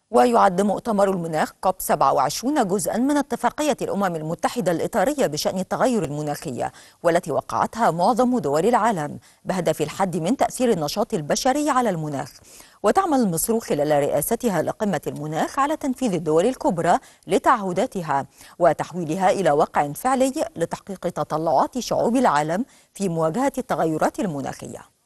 ويعد مؤتمر المناخ كوب 27 جزءا من اتفاقية الأمم المتحدة الإطارية بشأن التغير المناخي، والتي وقعتها معظم دول العالم بهدف الحد من تأثير النشاط البشري على المناخ. وتعمل مصر خلال رئاستها لقمة المناخ على تنفيذ الدول الكبرى لتعهداتها وتحويلها إلى واقع فعلي لتحقيق تطلعات شعوب العالم في مواجهة التغيرات المناخية.